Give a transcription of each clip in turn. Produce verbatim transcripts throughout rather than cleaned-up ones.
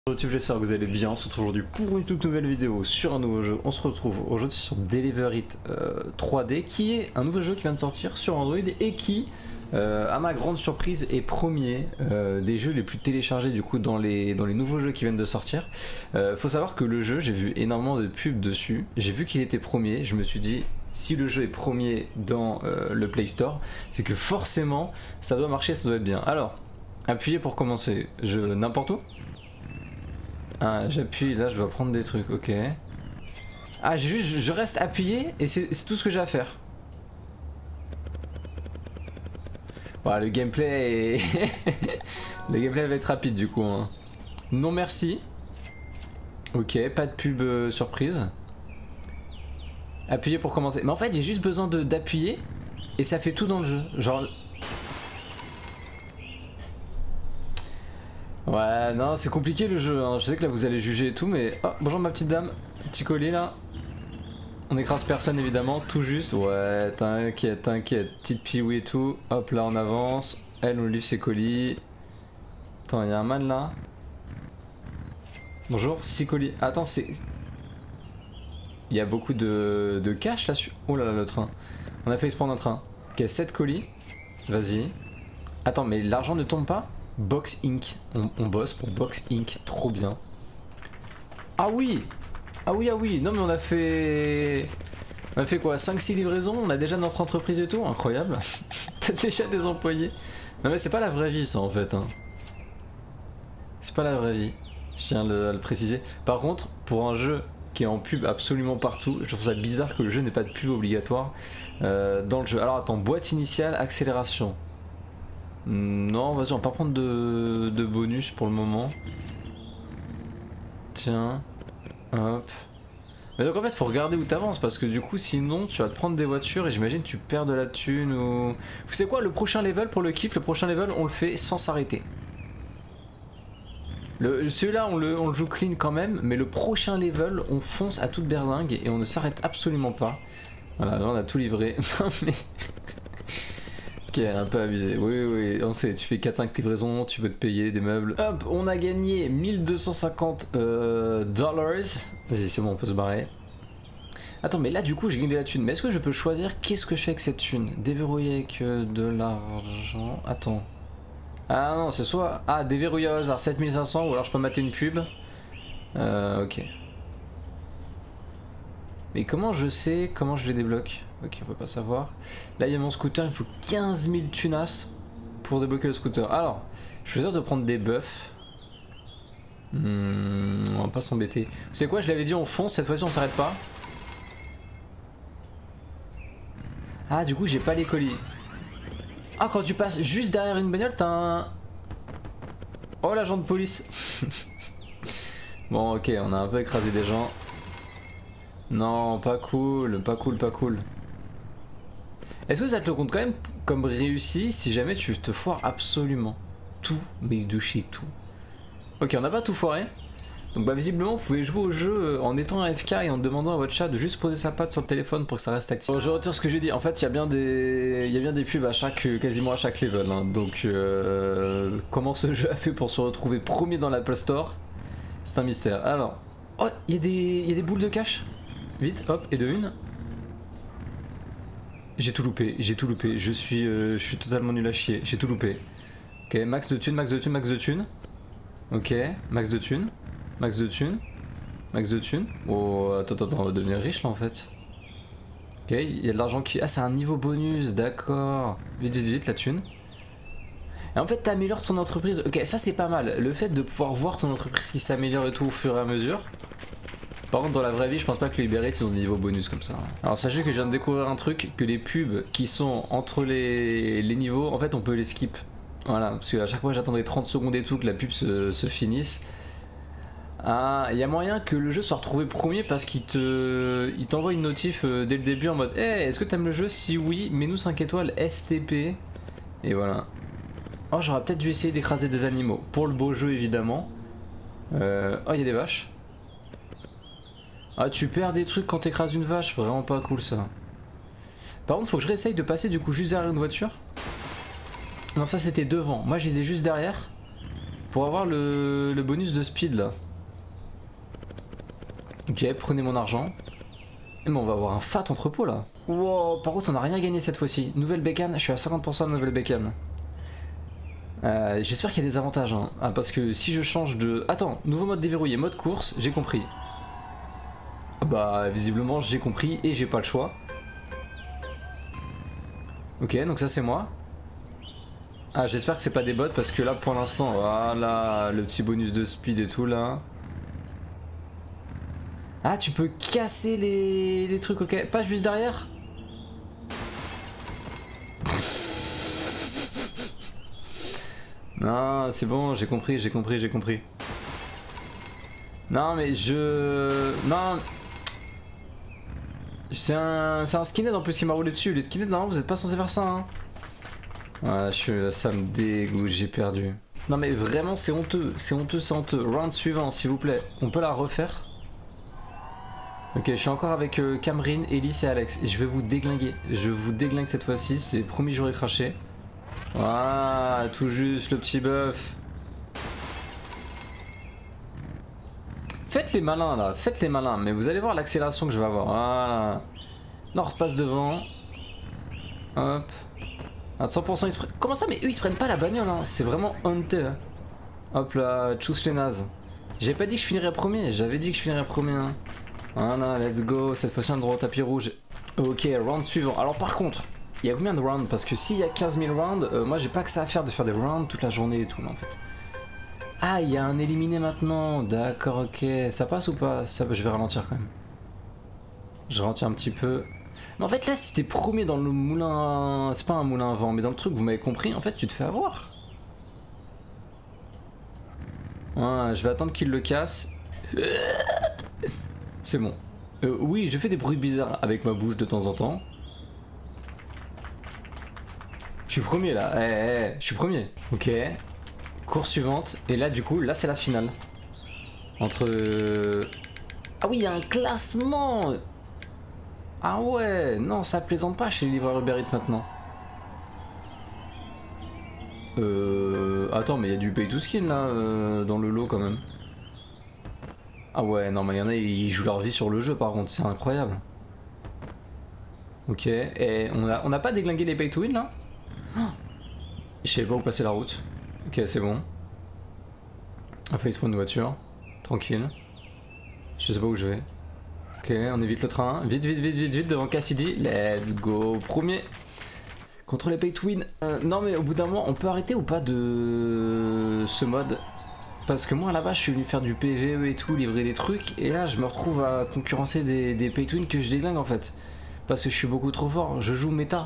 YouTube, j'espère que vous allez bien. On se retrouve aujourd'hui pour une toute nouvelle vidéo sur un nouveau jeu. On se retrouve aujourd'hui sur Deliver It euh, trois D, qui est un nouveau jeu qui vient de sortir sur Android et qui, euh, à ma grande surprise, est premier euh, des jeux les plus téléchargés du coup dans les, dans les nouveaux jeux qui viennent de sortir. Euh, faut savoir que le jeu, j'ai vu énormément de pubs dessus. J'ai vu qu'il était premier. Je me suis dit, si le jeu est premier dans euh, le Play Store, c'est que forcément ça doit marcher, ça doit être bien. Alors, appuyez pour commencer. Je n'importe où. Ah, j'appuie, là je dois prendre des trucs, ok. Ah, j'ai juste, je reste appuyé et c'est tout ce que j'ai à faire. Voilà, le gameplay est... le gameplay va être rapide du coup, hein. Non merci. Ok, pas de pub euh, surprise. Appuyez pour commencer. Mais en fait j'ai juste besoin de d'appuyer et ça fait tout dans le jeu. Genre... Ouais, non, c'est compliqué le jeu, hein. Je sais que là vous allez juger et tout, mais... Oh, bonjour ma petite dame, petit colis là. On écrase personne évidemment, tout juste. Ouais, t'inquiète, t'inquiète, petite piouille et tout. Hop, là on avance. Elle, on livre ses colis. Attends, il y a un man là. Bonjour, six colis. Attends, c'est... Il y a beaucoup de, de cash là-dessus. Oh là là, le train. On a failli se prendre un train. Ok, sept colis. Vas-y. Attends, mais l'argent ne tombe pas? Box Inc. On, on bosse pour Box Inc. Trop bien. Ah oui. Ah oui, ah oui. Non mais on a fait... On a fait quoi, cinq six livraisons? On a déjà notre entreprise et tout? Incroyable. T'as déjà des employés? Non mais c'est pas la vraie vie ça en fait, hein. C'est pas la vraie vie. Je tiens à le, à le préciser. Par contre, pour un jeu qui est en pub absolument partout, je trouve ça bizarre que le jeu n'ait pas de pub obligatoire euh, dans le jeu. Alors attends, boîte initiale, accélération. Non, vas-y, on va pas prendre de, de bonus pour le moment. Tiens, hop. Mais donc en fait, faut regarder où t'avances parce que du coup, sinon, tu vas te prendre des voitures et j'imagine tu perds de la thune ou. Vous savez quoi, le prochain level pour le kiff, le prochain level, on le fait sans s'arrêter. Celui-là, on le, on le joue clean quand même, mais le prochain level, on fonce à toute berlingue et on ne s'arrête absolument pas. Voilà, là, on a tout livré. Non mais. Ok, un peu abusé. Oui, oui, on sait, tu fais quatre cinq livraisons, tu peux te payer des meubles. Hop, on a gagné mille deux cent cinquante euh, dollars. Vas-y, c'est bon, on peut se barrer. Attends, mais là, du coup, j'ai gagné de la thune. Mais est-ce que je peux choisir qu'est-ce que je fais avec cette thune? Déverrouiller avec euh, de l'argent. Attends. Ah non, c'est soit. Ah, déverrouiller au hasard, sept mille cinq cents, ou alors je peux mater une pub. Euh, ok. Mais comment je sais comment je les débloque? Ok, on peut pas savoir. Là, il y a mon scooter, il faut quinze mille tunas pour débloquer le scooter. Alors, je vais dire de prendre des buffs. Hmm, on va pas s'embêter. Vous savez quoi, je l'avais dit, on fonce, cette fois-ci on s'arrête pas. Ah, du coup, j'ai pas les colis. Ah, quand tu passes juste derrière une bagnole, t'as un... Oh, l'agent de police. Bon, ok, on a un peu écrasé des gens. Non, pas cool, pas cool, pas cool. Est-ce que ça te le compte quand même comme réussi si jamais tu te foires absolument tout, mais de chez tout? Ok, on n'a pas tout foiré. Donc bah visiblement vous pouvez jouer au jeu en étant A F K et en demandant à votre chat de juste poser sa patte sur le téléphone pour que ça reste actif. Bon, je retire ce que j'ai dit. En fait il y a bien des il y a bien des pubs à chaque quasiment à chaque level, hein. Donc euh, comment ce jeu a fait pour se retrouver premier dans l'Apple Store, c'est un mystère. Alors, oh, il y a des il y a des boules de cash. Vite, hop, et de une. J'ai tout loupé, j'ai tout loupé, je suis, euh, je suis totalement nul à chier, j'ai tout loupé. Ok, max de thunes, max de thunes, max de thunes. Ok, max de thunes, max de thunes, max de thunes. Oh, attends, attends, on va devenir riche là en fait. Ok, il y a de l'argent qui... Ah, c'est un niveau bonus, d'accord. Vite, vite, vite, la thune. Et en fait, t'améliores ton entreprise. Ok, ça c'est pas mal. Le fait de pouvoir voir ton entreprise qui s'améliore et tout au fur et à mesure. Par contre dans la vraie vie je pense pas que les Uber Eats ils ont des niveaux bonus comme ça. Alors sachez que je viens de découvrir un truc, que les pubs qui sont entre les, les niveaux, en fait on peut les skip. Voilà, parce qu'à chaque fois j'attendrai trente secondes et tout que la pub se, se finisse. Ah, il y a moyen que le jeu soit retrouvé premier parce qu'il te, il t'envoie une notif dès le début en mode hey, est-ce que t'aimes le jeu? Si oui, mets-nous cinq étoiles S T P. Et voilà. Oh, j'aurais peut-être dû essayer d'écraser des animaux. Pour le beau jeu évidemment. Euh... Oh, il y a des vaches. Ah, tu perds des trucs quand t'écrases une vache, vraiment pas cool ça. Par contre faut que je réessaye de passer du coup juste derrière une voiture. Non, ça c'était devant, moi je les ai juste derrière. Pour avoir le, le bonus de speed là. Ok, prenez mon argent. Et mais on va avoir un fat entrepôt là. Wow, par contre on n'a rien gagné cette fois-ci. Nouvelle bécane, je suis à cinquante pour cent de nouvelle bécane. Euh, J'espère qu'il y a des avantages hein. Ah, parce que si je change de... Attends, nouveau mode déverrouillé, mode course, j'ai compris. Bah visiblement j'ai compris et j'ai pas le choix. Ok, donc ça c'est moi. Ah, j'espère que c'est pas des bots parce que là pour l'instant, voilà, le petit bonus de speed et tout là. Ah, tu peux casser les, les trucs, ok. Pas juste derrière. Non, c'est bon, j'ai compris, j'ai compris, j'ai compris. Non, mais je... Non. C'est un, c'est un skinhead en plus qui m'a roulé dessus. Les skinheads, non, vous êtes pas censé faire ça, hein. Ouais, je suis... ça me dégoûte, j'ai perdu. Non, mais vraiment, c'est honteux, c'est honteux, c'est honteux. Round suivant, s'il vous plaît. On peut la refaire? Ok, je suis encore avec euh, Cameron, Elise et Alex. Et je vais vous déglinguer. Je vous déglingue cette fois-ci. C'est promis, j'aurai craché. Voilà, tout juste le petit bœuf. Faites les malins là, faites les malins. Mais vous allez voir l'accélération que je vais avoir. Voilà. Là, on repasse devant. Hop. À cent pour cent, ils se prennent. Comment ça? Mais eux, ils se prennent pas la bagnole. Hein. C'est vraiment hunté. Hein. Hop là, tchuss les nazes. J'ai pas dit que je finirais premier. J'avais dit que je finirais premier. Hein. Voilà, let's go. Cette fois-ci, on a le droit au tapis rouge. Ok, round suivant. Alors, par contre, il y a combien de rounds? Parce que s'il y a quinze mille rounds, euh, moi, j'ai pas que ça à faire de faire des rounds toute la journée et tout, là, en fait. Ah, il y a un éliminé maintenant. D'accord, ok. Ça passe ou pas? Ça, je vais ralentir quand même. Je ralentis un petit peu. Mais en fait, là, si t'es premier dans le moulin. C'est pas un moulin à vent, mais dans le truc, vous m'avez compris, en fait, tu te fais avoir. Ouais, je vais attendre qu'il le casse. C'est bon. Euh, oui, je fais des bruits bizarres avec ma bouche de temps en temps. Je suis premier là. Eh, eh, eh, je suis premier. Ok. Course suivante. Et là, du coup, là, c'est la finale. Entre... Ah oui, il y a un classement. Ah ouais. Non, ça plaisante pas chez les livreurs Uber Eats maintenant. Euh... Attends, mais il y a du pay to skin là, euh, dans le lot quand même. Ah ouais, non mais il y en a, ils jouent leur vie sur le jeu par contre, c'est incroyable. Ok, et on a, on a pas déglingué les pay to win là? Oh, je sais pas où passer la route. Ok, c'est bon. On a failli spawn une voiture, tranquille. Je sais pas où je vais. Ok, on évite le train. Vite, vite, vite, vite, vite devant Cassidy. Let's go, premier. Contre les pay to win. Euh, non mais au bout d'un moment, on peut arrêter ou pas de ce mode? Parce que moi là-bas je suis venu faire du P V E et tout, livrer des trucs, et là je me retrouve à concurrencer des, des pay to win que je déglingue en fait. Parce que je suis beaucoup trop fort, je joue méta.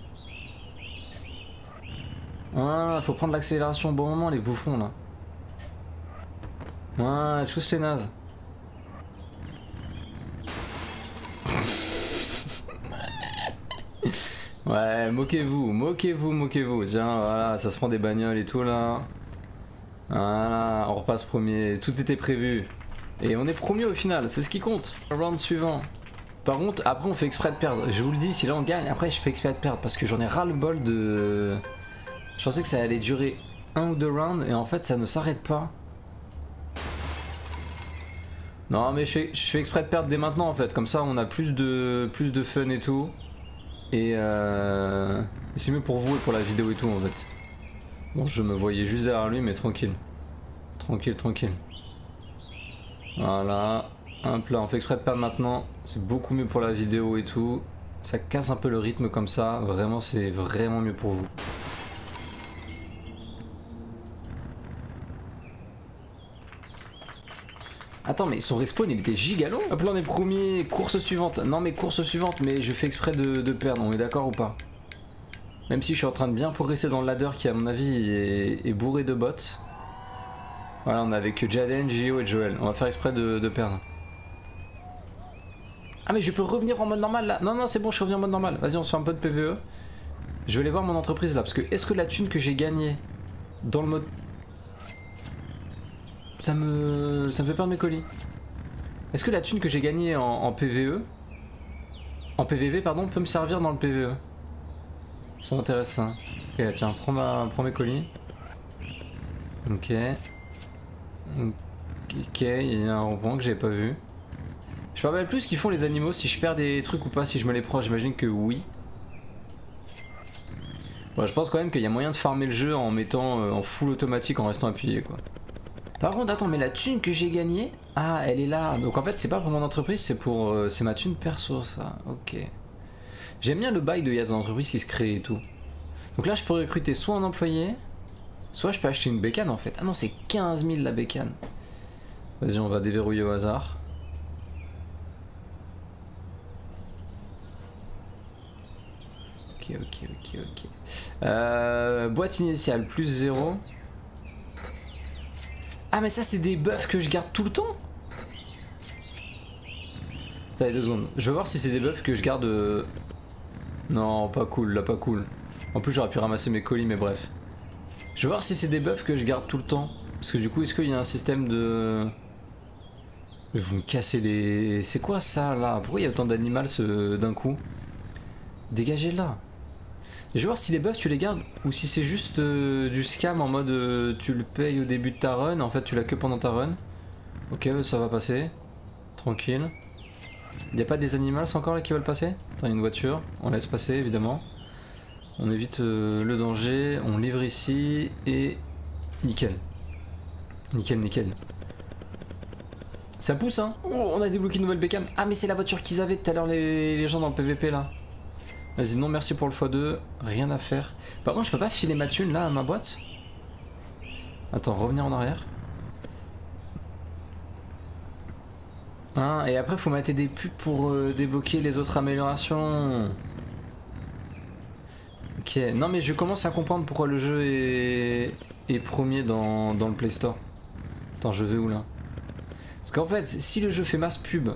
Voilà, faut prendre l'accélération au bon moment les bouffons là. Voilà, tous les nazes. Ouais, moquez-vous, moquez-vous, moquez-vous. Tiens, voilà, ça se prend des bagnoles et tout là. Voilà, on repasse premier, tout était prévu. Et on est premier au final, c'est ce qui compte. Round suivant. Par contre, après on fait exprès de perdre. Je vous le dis, si là on gagne, après je fais exprès de perdre. Parce que j'en ai ras le bol de... Je pensais que ça allait durer un ou deux rounds et en fait ça ne s'arrête pas. Non mais je fais, je fais exprès de perdre dès maintenant en fait. Comme ça on a plus de, plus de fun et tout. Et, euh... et c'est mieux pour vous et pour la vidéo et tout en fait. Bon, je me voyais juste derrière lui, mais tranquille. Tranquille, tranquille. Voilà. Hop là, on fait exprès de perdre maintenant. C'est beaucoup mieux pour la vidéo et tout. Ça casse un peu le rythme comme ça. Vraiment, c'est vraiment mieux pour vous. Attends, mais son respawn, il était giga long. Hop là, on est premier. Course suivante. Non, mais course suivante, mais je fais exprès de, de perdre. On est d'accord ou pas? Même si je suis en train de bien progresser dans le ladder qui à mon avis est, est bourré de bots. Voilà, on est avec Jaden, Gio et Joel. On va faire exprès de, de perdre. Ah mais je peux revenir en mode normal là? Non non c'est bon, je reviens en mode normal. Vas-y, on se fait un peu de P V E. Je vais aller voir mon entreprise là. Parce que est-ce que la thune que j'ai gagnée dans le mode... Ça me... Ça me fait perdre mes colis. Est-ce que la thune que j'ai gagnée en, en P V E... En P V P pardon, peut me servir dans le P V E? Ça m'intéresse ça. Ok, tiens, prends, ma, prends mes colis. Ok. Ok, il y a un rond-point que j'avais pas vu. Je me rappelle plus ce qu'ils font les animaux, si je perds des trucs ou pas, si je me les prends, j'imagine que oui. Bon, je pense quand même qu'il y a moyen de farmer le jeu en mettant euh, en full automatique en restant appuyé quoi. Par contre, attends, mais la thune que j'ai gagnée, ah, elle est là. Donc en fait, c'est pas pour mon entreprise, c'est pour, euh, c'est ma thune perso, ça. Ok. J'aime bien le bail de y a des entreprises qui se créent et tout. Donc là, je peux recruter soit un employé, soit je peux acheter une bécane en fait. Ah non, c'est quinze mille la bécane. Vas-y, on va déverrouiller au hasard. Ok, ok, ok, ok. Euh, boîte initiale, plus zéro. Ah mais ça c'est des buffs que je garde tout le temps. Attendez deux secondes. Je veux voir si c'est des buffs que je garde... Euh... Non, pas cool, là pas cool. En plus j'aurais pu ramasser mes colis mais bref. Je veux voir si c'est des buffs que je garde tout le temps. Parce que du coup est-ce qu'il y a un système de... Vous me cassez les... C'est quoi ça là? Pourquoi il y a autant d'animaux ce... d'un coup? Dégagez là. Je vais voir si les buffs tu les gardes ou si c'est juste euh, du scam en mode euh, tu le payes au début de ta run, en fait tu l'as que pendant ta run. Ok, ça va passer. Tranquille. Il n'y a pas des animaux encore là qui veulent passer? Attends, il y a une voiture, on laisse passer évidemment. On évite euh, le danger, on livre ici et nickel. Nickel, nickel. Ça pousse hein. Oh, on a débloqué une nouvelle bécane. Ah mais c'est la voiture qu'ils avaient tout à l'heure les... les gens dans le P V P là. Vas-y, non merci pour le fois deux, rien à faire. Par contre, je peux pas filer ma thune là à ma boîte? Attends, revenir en arrière. Hein, et après, faut mater des pubs pour euh, débloquer les autres améliorations. Ok, non mais je commence à comprendre pourquoi le jeu est, est premier dans... dans le Play Store. Attends, je vais où là? Parce qu'en fait, si le jeu fait masse pub...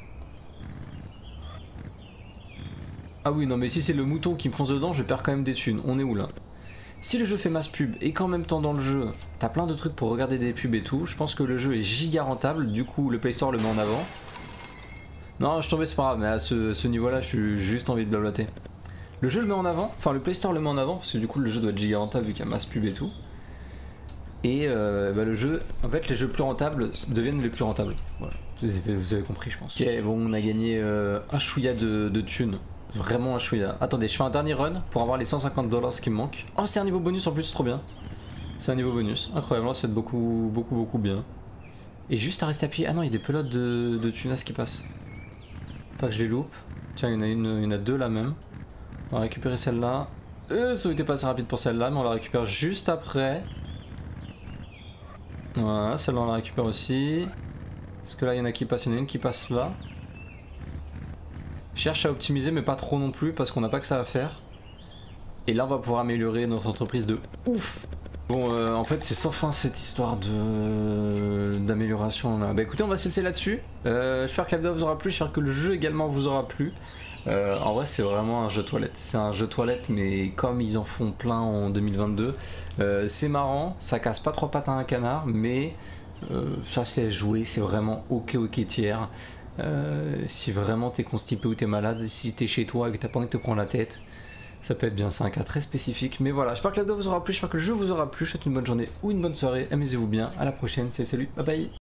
Ah oui, non mais si c'est le mouton qui me fonce dedans, je perds quand même des thunes. On est où là? Si le jeu fait masse pub et qu'en même temps dans le jeu, t'as plein de trucs pour regarder des pubs et tout, je pense que le jeu est giga rentable, du coup le Play Store le met en avant. Non, je suis tombé, c'est pas grave, mais à ce, ce niveau-là, j'ai juste envie de blablater. Le jeu le met en avant, enfin le Play Store le met en avant, parce que du coup le jeu doit être giga rentable vu qu'il y a masse pub et tout. Et euh, bah, le jeu, en fait les jeux plus rentables deviennent les plus rentables. Voilà, vous avez, vous avez compris je pense. Ok, bon on a gagné euh, un chouïa de, de thunes. Vraiment un chouïa. Attendez, je fais un dernier run pour avoir les cent cinquante dollars qui me manquent. Oh, c'est un niveau bonus en plus, trop bien. C'est un niveau bonus. Incroyable, ça fait beaucoup, beaucoup, beaucoup bien. Et juste à rester appuyé. Ah non, il y a des pelotes de, de tunas qui passent. Pas que je les loupe. Tiens, il y en a une, il y en a deux là même. On va récupérer celle-là. Euh, ça aurait été pas assez rapide pour celle-là, mais on la récupère juste après. Voilà, celle-là on la récupère aussi. Parce que là, il y en a qui passent, il y en a une qui passe là. Cherche à optimiser mais pas trop non plus parce qu'on n'a pas que ça à faire. Et là on va pouvoir améliorer notre entreprise de ouf. Bon euh, en fait c'est sans fin cette histoire de d'amélioration là. Bah écoutez on va se laisser là-dessus. euh, J'espère que la vidéo vous aura plu, j'espère que le jeu également vous aura plu. euh, En vrai c'est vraiment un jeu toilette. C'est un jeu toilette mais comme ils en font plein en deux mille vingt-deux, euh, c'est marrant, ça casse pas trois pattes à un canard. Mais euh, ça c'est jouer, c'est vraiment ok ok tiers. Euh, si vraiment t'es constipé ou t'es malade, si t'es chez toi et que t'as pas envie de te prendre la tête, ça peut être bien. C'est un cas très spécifique, mais voilà, j'espère que la vidéo vous aura plu, j'espère que le jeu vous aura plu. Je vous souhaite une bonne journée ou une bonne soirée, amusez-vous bien, à la prochaine, salut, salut, bye bye.